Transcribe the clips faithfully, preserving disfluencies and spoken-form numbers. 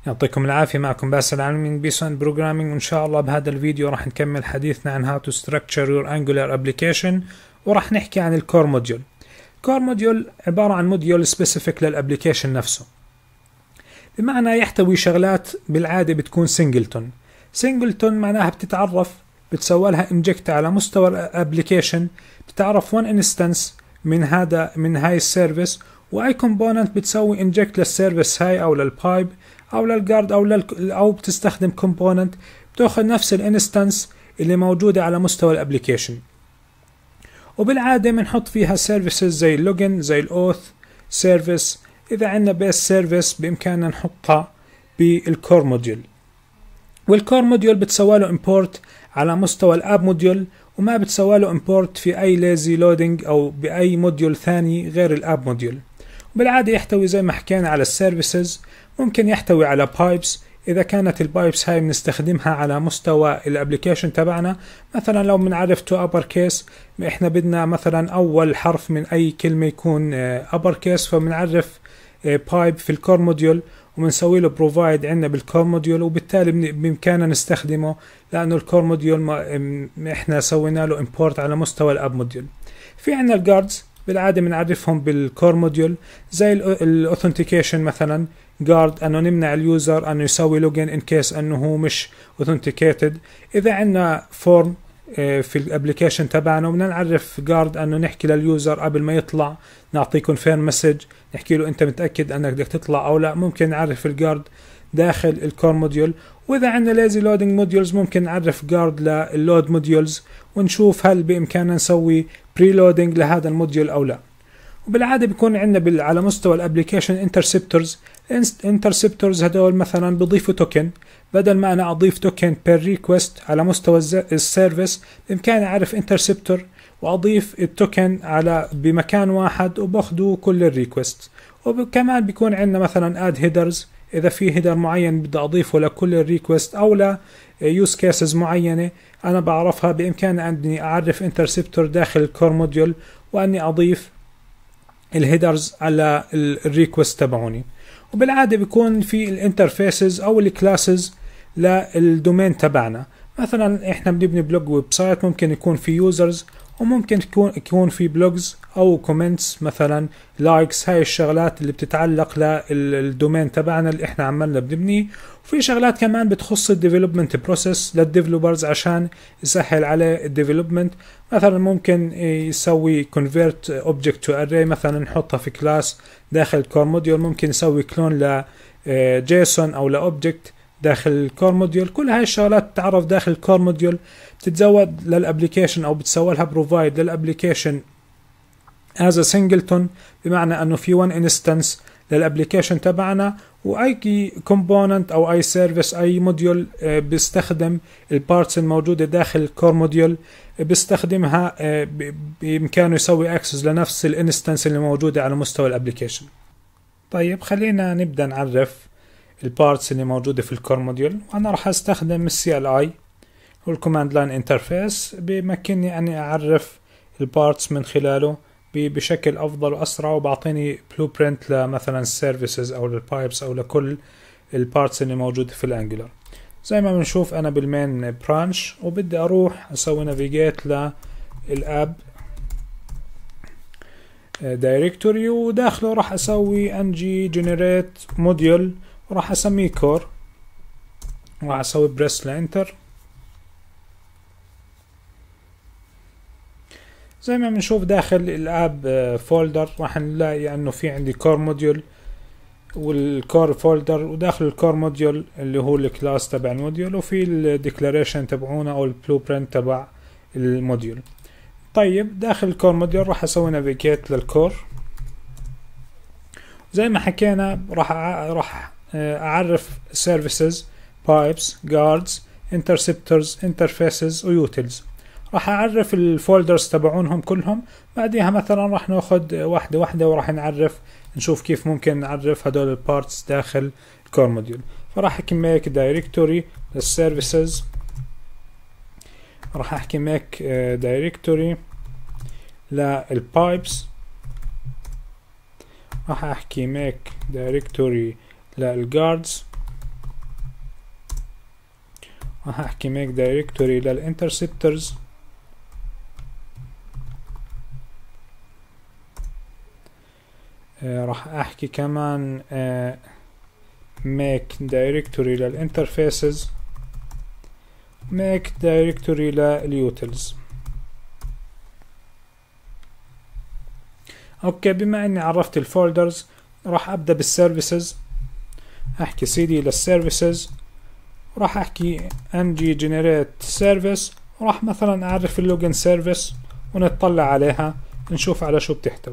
يعطيكم العافية. معكم باسل العالمين بيسون بروجرامينج، وإن شاء الله بهذا الفيديو راح نكمل حديثنا عن how to structure your angular application، وراح نحكي عن الكور موديول. الكور موديول عبارة عن موديول سبيسيفيك للابليكيشن نفسه، بمعنى يحتوي شغلات بالعادة بتكون سنجلتون. سنجلتون معناها بتتعرف بتسوى لها انجكت على مستوى الابليكيشن، بتعرف one instance من هذا من هاي السيرفيس، واي كومبوننت بتسوي انجكت للسيرفيس هاي او للبايب او للجارد او لل او بتستخدم كومبوننت بتاخذ نفس الانستنس اللي موجوده على مستوى الابليكيشن. وبالعاده بنحط فيها سيرفيسز زي اللوجن، زي الاوث سيرفيس. اذا عندنا بيس سيرفيس بامكاننا نحطها بالكور موديول، والكور موديول بتسوى له امبورت على مستوى الاب موديول، وما بتسوى له امبورت في اي ليزي لودنج او باي موديول ثاني غير الاب موديول. وبالعاده يحتوي زي ما حكينا على السيرفيسز، ممكن يحتوي على بايبس اذا كانت البايبس هاي بنستخدمها على مستوى الابليكيشن تبعنا. مثلا لو بنعرف تو ابر كيس، احنا بدنا مثلا اول حرف من اي كلمه يكون ابر كيس، فبنعرف بايب في الكور موديول وبنسوي له بروفايد عندنا بالكور موديول، وبالتالي بامكاننا نستخدمه لانه الكور موديول احنا سوينا له امبورت على مستوى الاب موديول. في عندنا الجاردز بالعاده بنعرفهم بالكور موديول، زي الاوثنتيكيشن مثلا جارد انه نمنع اليوزر انه يسوي لوجن ان كيس انه هو مش اوثنتيكيتد. اذا عندنا فورم في الابليكيشن تبعنا وبدنا نعرف جارد انه نحكي لليوزر قبل ما يطلع، نعطيه كونفيرم مسج، نحكي له انت متاكد انك بدك تطلع او لا، ممكن نعرف الجارد داخل الكور موديول. واذا عندنا ليزي لودنج موديولز ممكن نعرف جارد لللود موديولز ونشوف هل بامكاننا نسوي بري لودنج لهذا الموديول او لا. وبالعاده بيكون عندنا على مستوى الابليكيشن انترسبتورز. انترسبتورز هدول مثلا بضيفوا توكن، بدل ما انا اضيف توكن بير ريكوست على مستوى السيرفيس بامكاني اعرف انترسبتور واضيف التوكن على بمكان واحد وباخذوا كل الريكوست. وكمان بيكون عندنا مثلا اد هيدرز، اذا في هيدر معين بدي اضيفه لكل الريكوست او لا يوز كيسز معينه انا بعرفها، بامكاني اني اعرف انترسبتور داخل الكور موديول واني اضيف الهيدرز على الريكوست تبعوني. وبالعاده بيكون في الانترفيسز او الكلاسز للدومين تبعنا. مثلا احنا بنبني بلوج ويب سايت، ممكن يكون في يوزرز وممكن يكون يكون في بلوجز او كومنتس مثلا لايكس، هاي الشغلات اللي بتتعلق للدومين تبعنا اللي احنا عملنا بنبنيه. وفي شغلات كمان بتخص الديفلوبمنت بروسيس للديفلوبرز عشان يسهل عليه الديفلوبمنت. مثلا ممكن يسوي convert object to array، مثلا نحطها في كلاس داخل الكور موديول، ممكن يسوي كلون ل جيسون او لاوبجكت داخل الكور موديول. كل هاي الشغلات تعرف داخل الكور موديول، بتتزود للابليكيشن او بتسوي لها بروفايد للابليكيشن as a singleton، بمعنى انه في one instance للابليكيشن تبعنا، واي كومبوننت او اي سيرفيس اي موديول بيستخدم البارتس الموجوده داخل الكور موديول بيستخدمها بامكانه يسوي اكسس لنفس الانستنس اللي موجوده على مستوى الابليكيشن. طيب خلينا نبدا نعرف البارتس اللي موجوده في الكور موديول. وانا راح استخدم السي ال اي والكوماند لاين انترفيس، بيمكنني اني اعرف البارتس من خلاله بشكل افضل واسرع، وبعطيني بلو برنت لمثلا السيرفيسز او للبايبس او لكل البارتس اللي موجوده في الانجلر. زي ما بنشوف انا بالمين برانش، وبدي اروح اسوي نافيجيت للاب دايركتوري، وداخله راح اسوي انجي جنريت موديول وراح اسميه كور، وراح اسوي بريس لانتر. زي ما بنشوف داخل الاب فولدر راح نلاقي انه في عندي كور موديول والكور فولدر، وداخل الكور موديول اللي هو الكلاس تبع الموديول، وفي الديكلاريشن تبعونه او البلو برنت تبع الموديول. طيب داخل الكور موديول راح اسوي نافيجيت للكور. زي ما حكينا راح راح اعرف services pipes guards interceptors interfaces ويوتيلز. راح اعرف الفولدرز تبعونهم كلهم، بعديها مثلا راح ناخد واحدة واحدة وراح نعرف نشوف كيف ممكن نعرف هدول البارتس داخل الكور موديول. فراح احكي make directory للسيرفيسز، راح احكي make directory للبايبس، راح احكي make directory للجاردز، راح احكي make directory للinterceptors، آه راح احكي كمان آه make directory للinterfaces، make directory للutils. اوكي، بما اني عرفت الفولدرز راح ابدا بالسيرفيسز، احكي cd للسيرفيسز، وراح احكي ng generate service، وراح مثلا اعرف اللوجن سيرفيس ونطلع عليها نشوف على شو بتحتوي.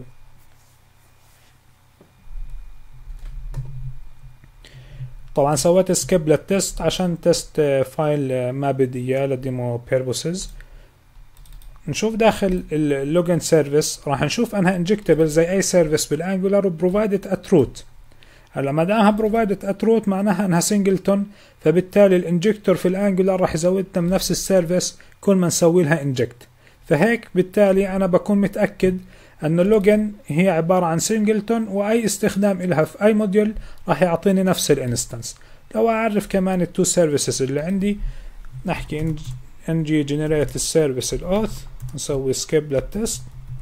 طبعا سويت سكيب للتست عشان تست فايل ما بدي اياه للديمو بيربوسز. نشوف داخل اللوجن سيرفيس راح نشوف انها انجكتبل زي اي سيرفيس بالانجولار وبروفايدد ات روت. هلا ما دامها بروفايدد ات روت معناها انها سنجلتون، فبالتالي الانجكتور في الانجولار راح يزودنا من نفس السيرفيس كل ما نسوي لها انجكت. فهيك بالتالي انا بكون متاكد انه اللوجن هي عباره عن سنجلتون، واي استخدام لها في اي موديول راح يعطيني نفس الانستنس. لو اعرف كمان التو سيرفيسز اللي عندي، نحكي ng generate السيرفيس الاوث، نسوي سكيب للتست،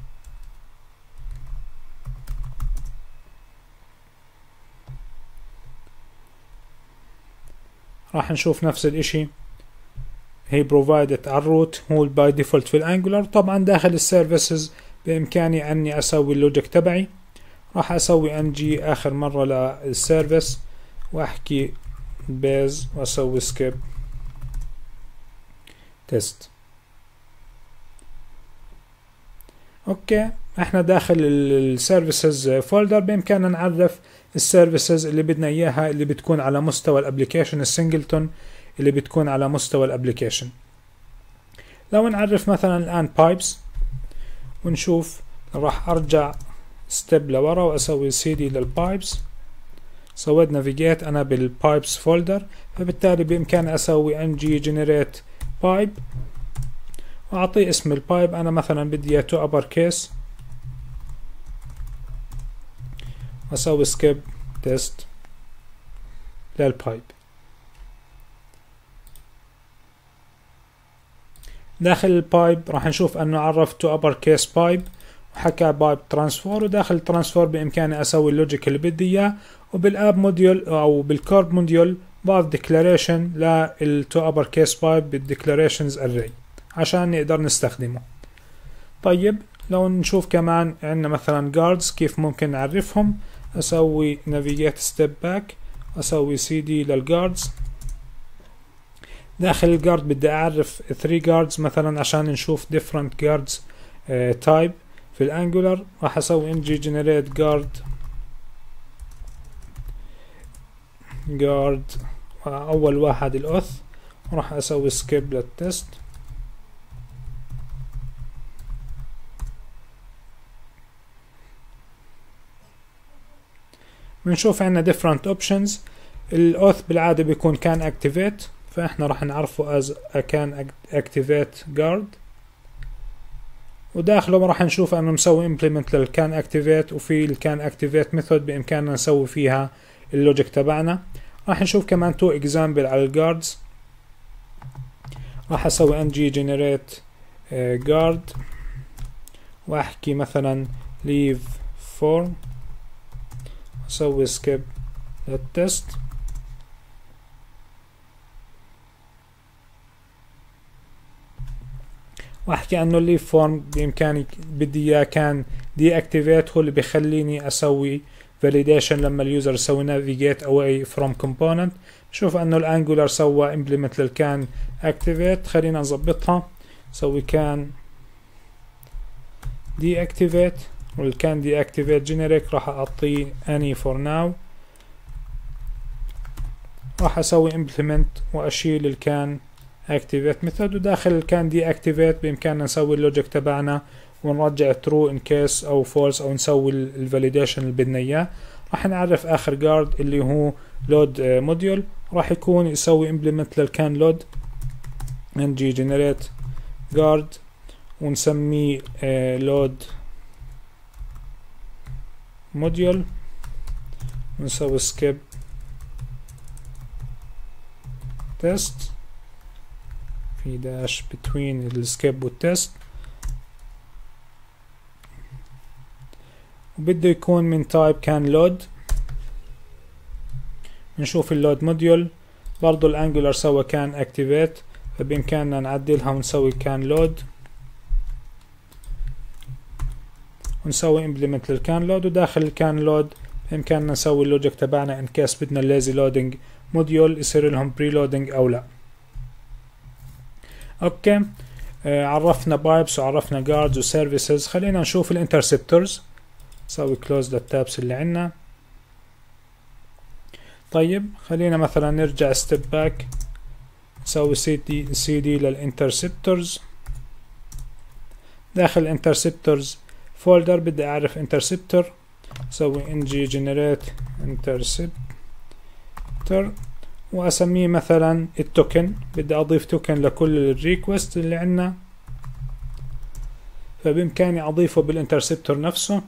راح نشوف نفس الاشي، هي provided على الروت هو باي ديفولت في الانجولار. طبعا داخل السيرفيسز بامكاني اني اسوي اللوجيك تبعي، راح اسوي ng اخر مرة للسيرفيس واحكي بيز واسوي سكيب تيست. اوكي، احنا داخل السيرفيسز فولدر بامكاننا نعرف السيرفيسز اللي بدنا اياها اللي بتكون على مستوى الابليكيشن السنجلتون اللي بتكون على مستوى الابليكيشن. لو نعرف مثلا الان بايبس ونشوف، راح ارجع ستيب لورا واسوي سي دي للبايبس، سويت نافيجيت انا بالبايبس فولدر، فبالتالي بامكاني اسوي ng generate pipe واعطيه اسم البايب. انا مثلا بدي اياه تو ابر كيس، واسوي سكيب تيست للبايب. داخل البايب راح نشوف انه عرف تو ابر كيس بايب وحكى بايب ترانسفور، وداخل الترانسفور بامكاني اسوي اللوجيك اللي بدي اياه، وبالاب موديول او بالكورب موديول بعض ديكلاريشن للتو ابر كيس بايب بالديكلاريشنز اري عشان نقدر نستخدمه. طيب لو نشوف كمان عندنا مثلا جاردز كيف ممكن نعرفهم، اسوي نافيجيت ستيب باك، اسوي سي دي للجاردز. داخل الجارد بدي اعرف ثري جاردز مثلا عشان نشوف different guards uh, type في الانجولار. راح اسوي ng generate guard guard اول واحد الاوث، وراح اسوي سكيب للتست. بنشوف عندنا different options. الاوث بالعادة بيكون كان activate، فاحنا راح نعرفه as a can activate guard، وداخله راح نشوف انه مسوي implement للكان activate، وفي الكان activate method بامكاننا نسوي فيها اللوجيك تبعنا. راح نشوف كمان تو example على الجاردز. راح اسوي ng generate guard واحكي مثلا leave form، اسوي skip للتست. واحكي انه الليف فورم بامكاني بدي اياه كان دي اكتيفيت، هو اللي بيخليني اسوي فاليديشن لما اليوزر يسوي نافيجيت اواي فروم كومبوننت. شوف انه الانجولار سوى امبلمنت للكان اكتيفيت، خلينا نظبطها، سوي كان دي اكتيفيت، والكان دي اكتيفيت جينيريك راح اعطيه اني فور ناو. راح اسوي امبلمنت واشيل الكان activate method، وداخل الكان دي activate بامكاننا نسوي اللوجيك تبعنا ونرجع true in case او false، او نسوي الفاليديشن اللي بدنا اياه. راح نعرف اخر guard اللي هو load module، راح يكون يسوي implement للكان load ng generate guard ونسميه load module ونسوي skip test. في داش between السكيب والتست، وبده يكون من تايب كان لود. نشوف اللود موديول برضو الانجولار سوى كان اكتيفيت، فبإمكاننا نعدلها ونسوي كان لود ونسوي implement للكان لود، وداخل الكان لود بإمكاننا نسوي اللوجيك تبعنا ان كيس بدنا الليزي لودنج موديول يصير لهم بري لودنج او لا. اوكي آه عرفنا بايبس وعرفنا جاردز وسيرفيسز. خلينا نشوف الانترسبتورز. نسوي كلوز للتابس اللي عنا. طيب خلينا مثلا نرجع ستيب باك، نسوي سي دي سي دي للانترسبتورز. داخل الانترسبتورز فولدر بدي اعرف انترسبتور، اسوي ng generate interceptor واسميه مثلا التوكن. بدي اضيف توكن لكل الريكوست اللي عنا، فبامكاني اضيفه بالانترسبتور نفسه.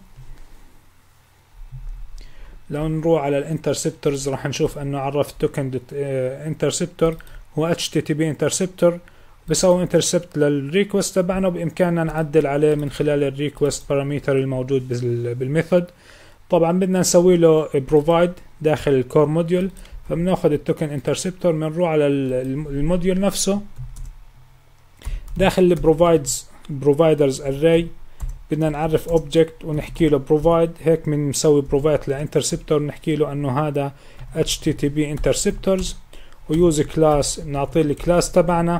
لو نروح على الانترسبتورز راح نشوف انه عرفت توكن انترسبتور هو اتش تي تي بي انترسبتور، بسوي انترسبت للريكوست تبعنا، وبامكاننا نعدل عليه من خلال الريكوست باراميتر الموجود بالميثود. طبعا بدنا نسوي له بروفايد داخل الكور موديول، فبناخذ التوكن انترسبتور بنروح على الموديول نفسه. داخل البروفايدز بروفايدرز اري بدنا نعرف اوبجكت ونحكي له بروفايد. هيك بنسوي بروفايد لانترسبتور نحكي له انه هذا اتش تي تي بي انترسبتورز، ويوز كلاس نعطيه الكلاس تبعنا،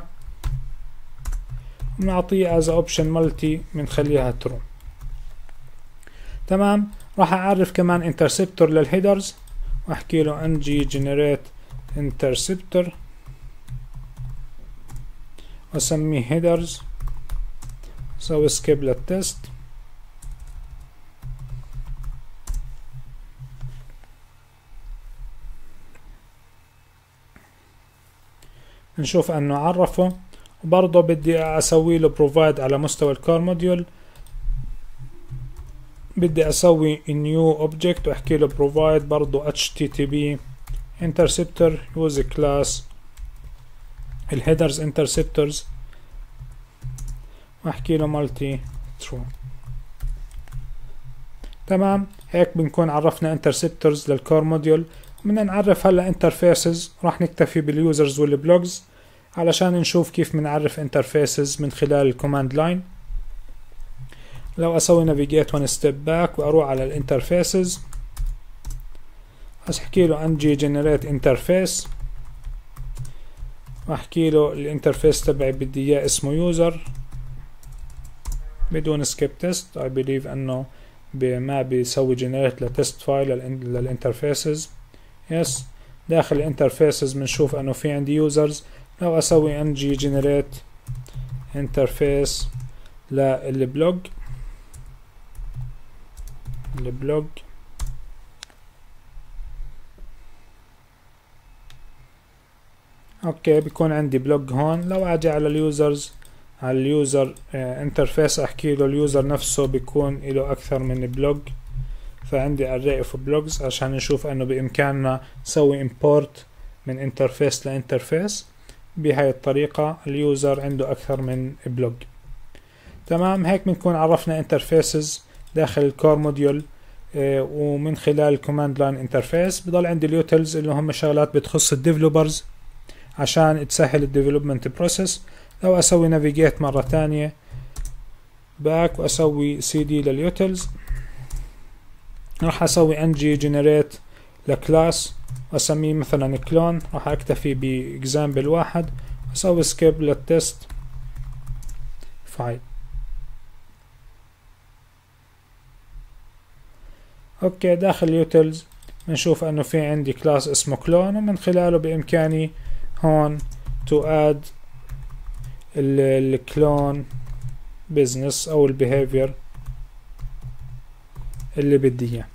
ونعطيه از اوبشن مالتي بنخليها ترو. تمام. راح اعرف كمان انترسبتور للهيدرز واحكي له ng generate interceptor واسميه headers، اسوي سكيب للتست. نشوف انه عرفه، وبرضه بدي اسوي له provide على مستوى الكور موديول. بدي اسوي new object واحكي له provide برضه اتش تي تي بي interceptor use class الهيدرز interceptors واحكي له multi true. تمام. هيك بنكون عرفنا interceptors للكور موديول. بدنا نعرف هلا interfaces، راح نكتفي باليوزرز والبلوجز علشان نشوف كيف بنعرف interfaces من خلال الكوماند لاين. لو اسوي navigate one step back واروح على الانترفيسز، احكي له ng generate interface واحكي له الانترفيس تبعي بدي اياه اسمه يوزر بدون سكيب تيست. I believe انه ما بيسوي generate لتست فايل للانترفيسز. يس. داخل الانترفيسز بنشوف انه في عندي يوزرز. لو اسوي ng generate interface للبلوج البلوج اوكي بيكون عندي بلوج هون. لو اجي على اليوزرز على اليوزر انترفيس احكي له اليوزر نفسه بيكون له اكثر من بلوج، فعندي array of blogs عشان نشوف انه بامكاننا نسوي import من انترفيس لانترفيس. بهاي الطريقة اليوزر عنده اكثر من بلوج. تمام. هيك بنكون عرفنا انترفيسز داخل الكور موديول ومن خلال الكوماند لاين انترفيس. بضل عندي اليوتلز اللي هم شغلات بتخص الديفلوبرز عشان تسهل الديفلوبمنت بروسيس. لو اسوي نافيجيت مرة تانية باك واسوي سي دي لليوتلز، راح اسوي ng generate لكلاس واسميه مثلا كلون. راح اكتفي باكزامبل واحد، اسوي سكيب للتست فايل. اوكي داخل اليوتلز بنشوف انه في عندي كلاس اسمه كلون، ومن خلاله بامكاني هون to add الكلون business او البيهيفير اللي بدي اياه.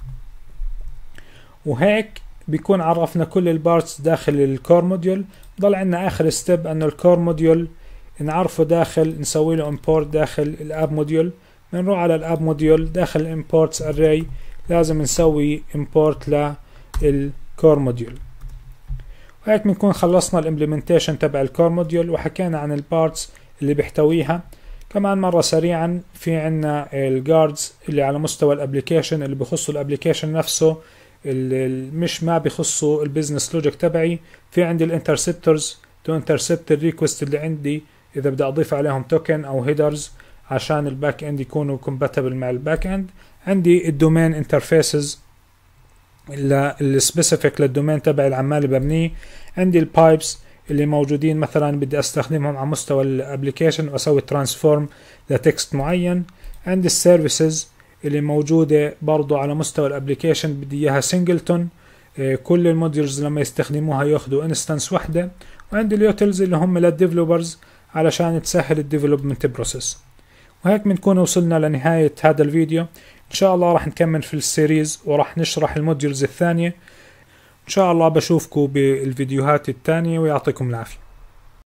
وهيك بيكون عرفنا كل البارتس داخل الكور موديول. ضل عندنا اخر ستيب انه الكور موديول نعرفه داخل نسوي له import داخل الاب موديول. بنروح على الاب موديول داخل الامبورتس array لازم نسوي import للكور موديول، وهيك بنكون خلصنا الامبلمنتيشن تبع الكور موديول وحكينا عن البارتس اللي بيحتويها. كمان مرة سريعا في عنا الجاردز اللي على مستوى الابليكيشن اللي بخصوا الابليكيشن نفسه، اللي مش ما بخصوا البيزنس لوجيك تبعي. في عندي الانترسبتورز تو انترسبت الريكوست اللي عندي اذا بدي اضيف عليهم توكن او هيدرز عشان الباك اند يكونوا كومباتبل مع الباك اند. عندي الدومين انترفيسز السبيسيفيك للدومين تبع العمال ببنيه. عندي البايبس اللي موجودين مثلا بدي استخدمهم على مستوى الابليكيشن واسوي ترانسفورم لتكست معين. عندي السيرفيسز اللي موجودة برضو على مستوى الابليكيشن بدي اياها سنجلتون، كل الموديولز لما يستخدموها ياخدوا انستنس وحدة. وعندي اليوتلز اللي هم للديفلوبرز علشان تسهل الديفلوبمنت بروسيس. وهيك بنكون وصلنا لنهاية هذا الفيديو. ان شاء الله راح نكمل في السيريز وراح نشرح الموديولز الثانية. ان شاء الله بشوفكم بالفيديوهات الثانية ويعطيكم العافية.